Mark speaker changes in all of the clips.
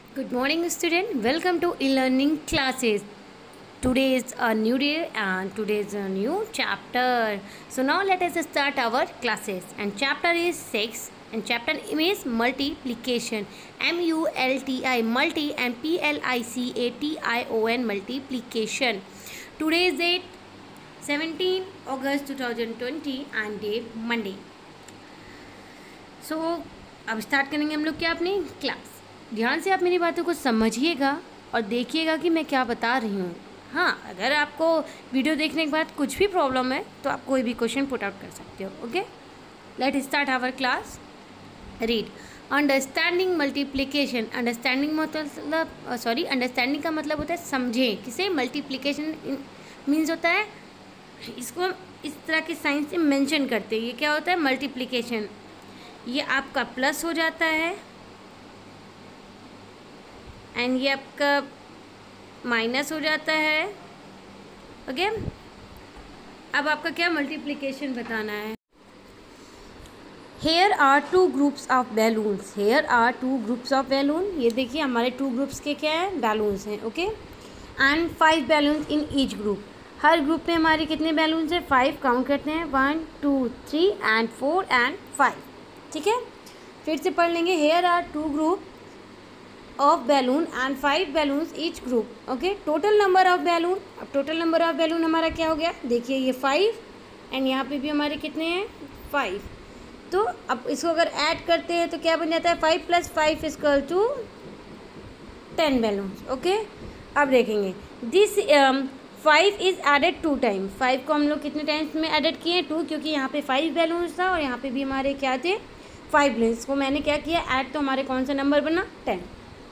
Speaker 1: Good morning, student. Welcome to e-learning classes. Today is a new day and today is a new chapter. So now let us start our classes. And chapter is 6 and chapter name is multiplication. M-U-L-T-I multi and P-L-I-C-A-T-I-O-N multiplication. Today is date 17 August 2020 and day Monday. So अब start करेंगे हम लोग क्या अपनी class. ध्यान से आप मेरी बातों को समझिएगा और देखिएगा कि मैं क्या बता रही हूँ। हाँ, अगर आपको वीडियो देखने के बाद कुछ भी प्रॉब्लम है तो आप कोई भी क्वेश्चन पुट आउट कर सकते हो। Okay, let start our class. Read understanding multiplication. Understanding मतलब अंडरस्टैंडिंग का मतलब होता है समझें किसे। मल्टीप्लिकेशन मीन्स होता है, इसको हम इस तरह के साइन से मेंशन करते हैं। ये क्या होता है? मल्टीप्लिकेशन। ये आपका प्लस हो जाता है एंड ये आपका माइनस हो जाता है। ओके, अब आपका क्या मल्टीप्लिकेशन बताना है। Here are two groups of balloons. Here are two groups of balloon. ये देखिए हमारे टू ग्रुप्स के क्या है? बैलून्स हैं। Okay, and 5 balloons in each group. हर ग्रुप में हमारे कितने बैलून्स हैं? 5। काउंट करते हैं 1 2 3 एंड 4 एंड 5। ठीक है, फिर से पढ़ लेंगे। Here are two group of balloon and 5 balloons each group. Okay, total number of balloon. अब टोटल नंबर ऑफ बैलून हमारा क्या हो गया? देखिए ये 5 एंड यहाँ पे भी हमारे कितने हैं? 5। तो अब इसको अगर ऐड करते हैं तो क्या बन जाता है? 5 + 5 इक्वल टू 10 बैलून्स। ओके, अब देखेंगे दिस 5 इज़ एडेड 2 टाइम्स। 5 को हम लोग कितने टाइम्स में एडेड किए? 2, क्योंकि यहाँ पे 5 बैलून्स था और यहाँ पे भी हमारे क्या थे? 5 बैलून्स को मैंने क्या किया? ऐड। तो हमारे कौन सा नंबर बना? 10।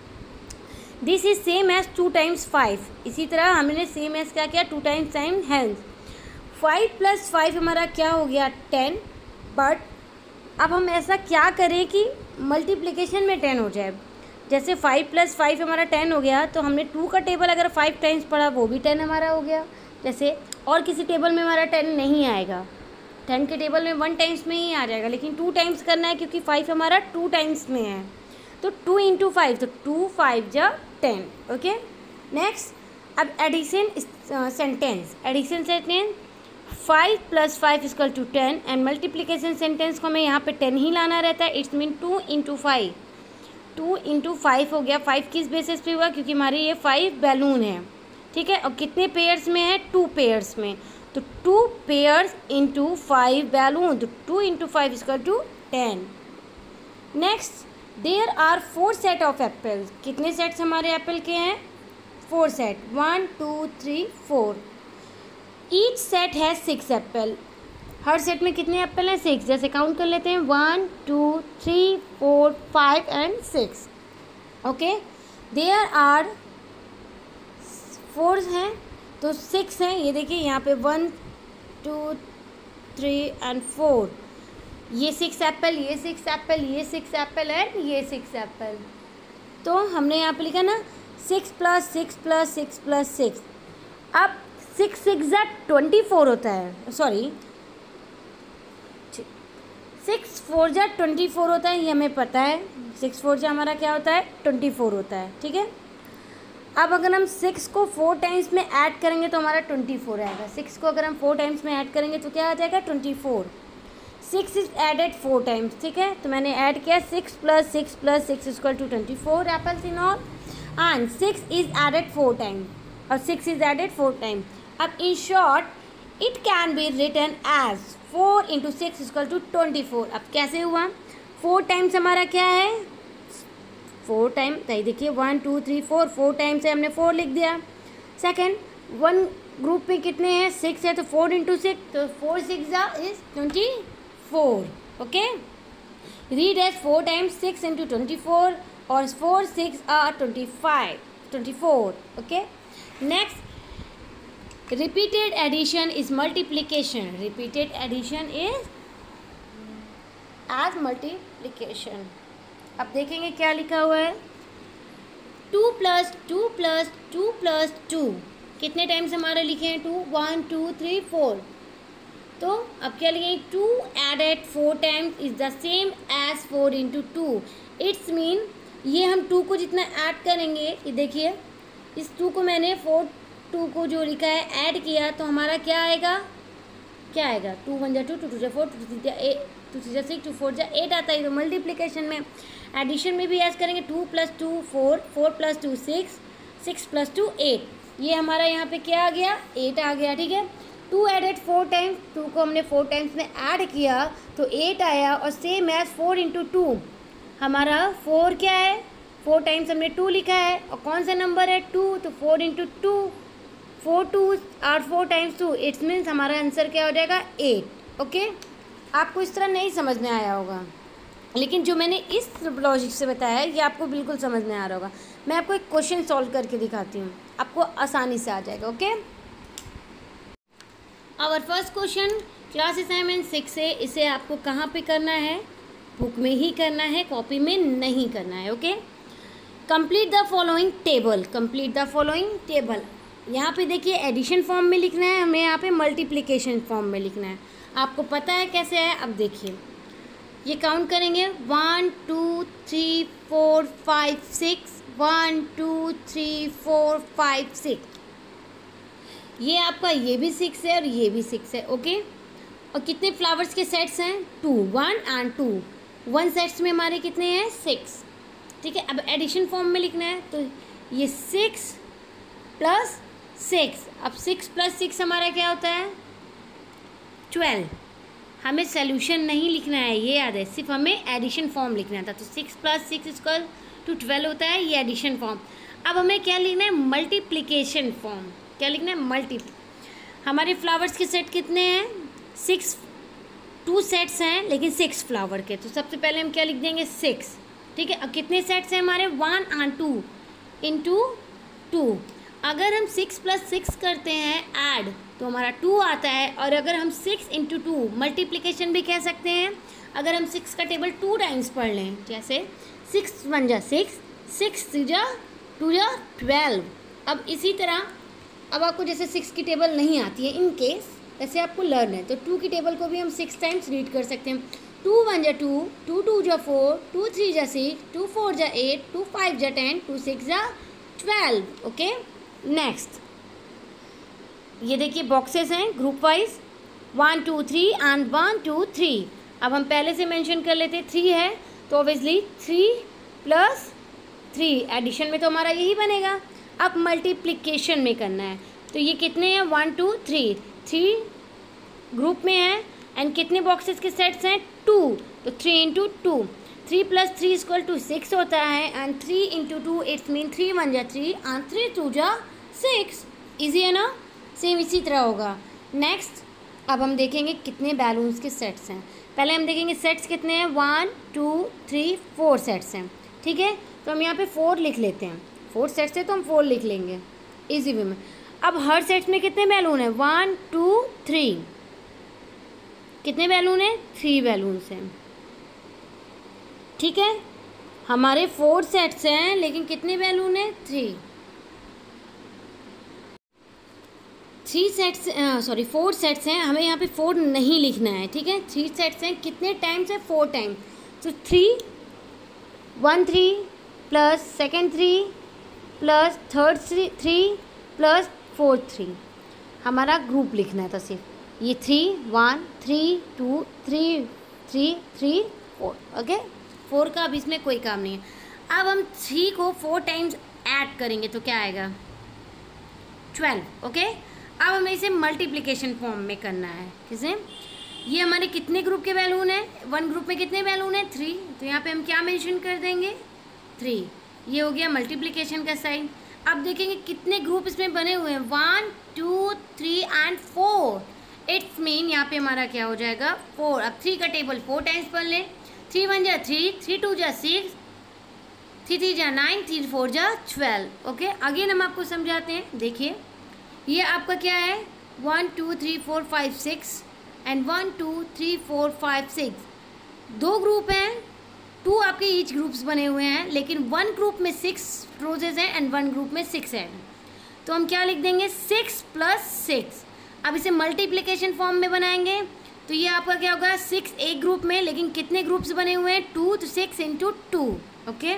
Speaker 1: This is same as 2 times 5। इसी तरह हमने सेम एज क्या किया? 2 टाइम्स टाइम हेंस 5 + 5 हमारा क्या हो गया? 10। बट अब हम ऐसा क्या करें कि मल्टीप्लिकेशन में 10 हो जाए। जैसे 5 + 5 हमारा 10 हो गया, तो हमने 2 का टेबल अगर 5 टाइम्स पढ़ा वो भी 10 हमारा हो गया। जैसे और किसी टेबल में हमारा 10 नहीं आएगा। 10 के टेबल में 1 टाइम्स में ही आ जाएगा, लेकिन 2 टाइम्स करना है क्योंकि 5 हमारा 2 टाइम्स में है। तो 2 × 5, तो 2 5 जा 10। ओके, नेक्स्ट अब addition sentence. Addition sentence 5 + 5 equal to 10 and multiplication sentence को हमें यहाँ पे 10 ही लाना रहता है। It's mean 2 × 5। 2 × 5 हो गया। 5 किस बेसिस पे हुआ? क्योंकि हमारे ये 5 बैलून है। ठीक है, और कितने पेयर्स में है? 2 पेयर्स में। तो 2 पेयर्स × 5 बैलून, तो 2 × 5 equal to 10। Next there are 4 set of apples. कितने सेट्स हमारे एप्पल के हैं? 4 सेट। 1 2 3 4। ईच सेट है 6 एप्पल। हर सेट में कितने एप्पल हैं? 6। जैसे काउंट कर लेते हैं 1 2 3 4 5 एंड 6। ओके, देयर आर 4 हैं तो 6 हैं। ये देखिए यहाँ पे 1 2 3 एंड 4। ये 6 एप्पल, ये 6 एप्पल, ये 6 एप्पल एंड ये 6 एप्पल। तो हमने यहाँ पे लिखा ना 6 + 6 + 6 + 6। अब 6 6 24 होता है। सॉरी, 6 4 24 होता है, ये हमें पता है। 6 4 हमारा क्या होता है? 24 होता है। ठीक है, अब अगर हम 6 को 4 टाइम्स में ऐड करेंगे तो हमारा 24 आएगा। 6 को अगर हम 4 टाइम्स में ऐड करेंगे तो क्या आ जाएगा? 24। 6 इज एडेड 4 टाइम्स। ठीक है, तो मैंने ऐड किया 6 + 6 + 6 equal to 24 apples in all and 6 is added 4 times और 6 इज एडेड 4 टाइम्स। अब in short it can be written as 4 × 6 equal to 24। अब कैसे हुआ? 4 टाइम्स हमारा क्या है? 4 टाइम। तो देखिए 1 2 3 4 टाइम्स है, हमने 4 लिख दिया। सेकेंड, 1 ग्रुप में कितने हैं? 6 है, तो 4 × 6, तो 4 6 is 24। Okay, read as 4 times 6 × 24 और 4 6 are 24। Okay, next repeated addition is multiplication. Repeated addition is as multiplication. अब देखेंगे क्या लिखा हुआ है। 2 + 2 + 2 + 2 कितने टाइम्स हमारे लिखे हैं? 2 1 2 3 4। तो अब क्या लिखेंगे? 2 added 4 times is the same as 4 × 2। It's mean ये हम 2 को जितना ऐड करेंगे, ये देखिए इस 2 को मैंने 2 को जो लिखा है ऐड किया तो हमारा क्या आएगा, 2 1 जा 2, 2 2 जा 4, 2 3 जा 8, 2 3 जा 6, 2 4 जा 8 आता है। तो मल्टीप्लिकेशन में एडिशन में भी ऐड करेंगे 2 + 2 4, 4 + 2 6, 6 + 2 8। ये हमारा यहाँ पे क्या आ गया, 8 आ गया, ठीक है। 2 एडेड 4 टाइम्स, 2 को हमने 4 टाइम्स में ऐड किया तो 8 आया। और सेम एज 4 × 2, हमारा 4 क्या है, 4 टाइम्स हमने 2 लिखा है और कौन सा नंबर है 2, तो 4 × 2, 4 2 आर 4 टाइम्स 2, इट्स मीन्स हमारा आंसर क्या हो जाएगा 8। ओके, आपको इस तरह नहीं समझ में आया होगा, लेकिन जो मैंने इस लॉजिक से बताया है ये आपको बिल्कुल समझ में आ रहा होगा। मैं आपको एक क्वेश्चन सॉल्व करके दिखाती हूँ, आपको आसानी से आ जाएगा। Okay, our first question class assignment 6 है। इसे आपको कहाँ पे करना है, बुक में ही करना है, कॉपी में नहीं करना है। Okay, complete the following table, complete the following table. यहाँ पे देखिए एडिशन फॉर्म में लिखना है, हमें यहाँ पे मल्टीप्लिकेशन फॉर्म में लिखना है। आपको पता है कैसे है, अब देखिए ये काउंट करेंगे 1 2 3 4 5 6, 1 2 3 4 5 6। ये आपका ये भी 6 है और ये भी 6 है। ओके, और कितने फ्लावर्स के सेट्स हैं, 2, 1 एंड 2, 1 सेट्स में हमारे कितने हैं 6। ठीक है, अब एडिशन फॉर्म में लिखना है तो ये 6 + 6, अब 6 + 6 हमारा क्या होता है 12। हमें सोल्यूशन नहीं लिखना है, ये याद है, सिर्फ हमें एडिशन फॉर्म लिखना था। तो 6 + 6 = 12 होता है, ये एडिशन फॉर्म। अब हमें क्या लिखना है, मल्टीप्लिकेशन फॉर्म। क्या लिखना है, हमारे फ्लावर्स के सेट कितने हैं 6, 2 सेट्स हैं लेकिन 6 फ्लावर के। तो सबसे पहले हम क्या लिख देंगे 6। ठीक है, अब कितने सेट्स हैं हमारे 1 एंड 2 × 2। अगर हम 6 + 6 करते हैं ऐड तो हमारा 2 आता है। और अगर हम 6 × 2 मल्टीप्लिकेशन भी कह सकते हैं, अगर हम 6 का टेबल 2 टाइम्स पढ़ लें, जैसे 6 1 जा 6, 6 2 जा 12। अब इसी तरह अब आपको जैसे 6 की टेबल नहीं आती है इन केस, ऐसे आपको लर्न है, तो 2 की टेबल को भी हम 6 टाइम्स रीड कर सकते हैं। 2 1 जा 2, 2 2 जा 4, 2 3 जा 6, 2 4 जा 8, 2 5 जा 10, 2 6 जा 12। ओके, नेक्स्ट ये देखिए बॉक्सेस हैं ग्रुप वाइज 1 2 3 एंड 1 2 3। अब हम पहले से मेंशन कर लेते 3 है तो ऑब्वियसली 3 + 3 एडिशन में तो हमारा यही बनेगा। अब मल्टीप्लिकेशन में करना है तो ये कितने हैं 1 2 3, 3 ग्रुप में है एंड कितने बॉक्सेस के सेट्स हैं 2, तो 3 × 2, 3 + 3 = 6 होता है एंड 3 × 2 इट्स मीन 3 1 जा 3 एंड 3 2 जा 6। ईजी है ना, सेम इसी तरह होगा। नेक्स्ट अब हम देखेंगे कितने बैलून्स के सेट्स हैं। पहले हम देखेंगे सेट्स कितने हैं 1 2 3 4 सेट्स हैं। ठीक है, तो हम यहाँ पे 4 लिख लेते हैं, 4 सेट्स है तो हम 4 लिख लेंगे इजी वे में। अब हर सेट्स में कितने बैलून हैं 1 2 3, कितने बैलून हैं 3 बैलून्स हैं। ठीक है, हमारे 4 सेट्स हैं लेकिन कितने बैलून हैं 3 सेट्स 4 सेट्स हैं, हमें यहाँ पे 4 नहीं लिखना है। ठीक है, 3 सेट्स हैं, कितने टाइम्स है 4 टाइम्स, तो 3 1 3 + सेकेंड 3 + थर्ड 3 + फोर्थ 3। हमारा ग्रुप लिखना है तो सिर्फ ये 3 1 3 2 3 3 3 4। ओके, 4 का अब इसमें कोई काम नहीं है। अब हम 3 को 4 टाइम्स ऐड करेंगे तो क्या आएगा 12। ओके, अब हमें इसे मल्टीप्लिकेशन फॉर्म में करना है। किसे, ये हमारे कितने ग्रुप के बैलून हैं, 1 ग्रुप में कितने बैलून हैं 3, तो यहाँ पे हम क्या मेंशन कर देंगे 3। ये हो गया मल्टीप्लिकेशन का साइन। अब देखेंगे कितने ग्रुप इसमें बने हुए हैं 1 2 3 एंड 4। इट्स मीन यहाँ पे हमारा क्या हो जाएगा 4। अब 3 का टेबल 4 टाइम्स पढ़ लें, 3 1 जा 3, 3 2 जा 6, 3 3 जा 9, 3 4 जा 12। ओके, अगेन हम आपको समझाते हैं। देखिए ये आपका क्या है 1 2 3 4 5 6 एंड 1 2 3 4 5 6। 2 ग्रुप हैं, 2 आपके ईच ग्रुप्स बने हुए हैं, लेकिन 1 ग्रुप में 6 रोजेज हैं एंड 1 ग्रुप में 6 हैं। तो हम क्या लिख देंगे 6 + 6। अब इसे मल्टीप्लिकेशन फॉर्म में बनाएंगे तो ये आपका क्या होगा 6 एक ग्रुप में, लेकिन कितने ग्रुप्स बने हुए हैं 2, तो 6 × 2। ओके,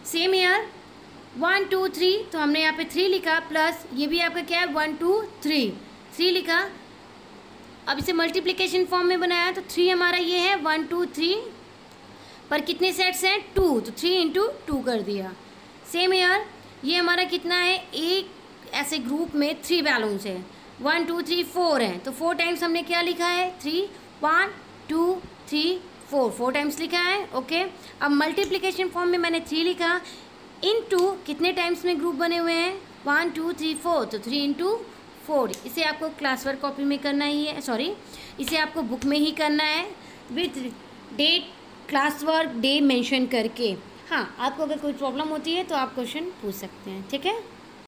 Speaker 1: सेम ईयर 1 2 3, तो हमने यहाँ पे 3 लिखा, प्लस ये भी आपका क्या है 1 2 3 लिखा। अब इसे मल्टीप्लिकेशन फॉर्म में बनाया तो 3 हमारा ये है 1 2 3, पर कितने सेट्स हैं 2, तो 3 इंटू 2 कर दिया। सेम ईयर ये हमारा कितना है, एक ऐसे ग्रुप में 3 बैलून्स है, 1 2 3 4 हैं, तो 4 टाइम्स हमने क्या लिखा है 3, 1 2 3 4 टाइम्स लिखा है। ओके, अब मल्टीप्लिकेशन फॉर्म में मैंने 3 लिखा, इनटू कितने टाइम्स में ग्रुप बने हुए हैं 1 2 3 4, तो 3 इंटू 4। इसे आपको क्लास वर्क कॉपी में करना ही है, सॉरी इसे आपको बुक में ही करना है with date, class work, day mention करके। हाँ, आपको अगर कोई प्रॉब्लम होती है तो आप क्वेश्चन पूछ सकते हैं, ठीक है।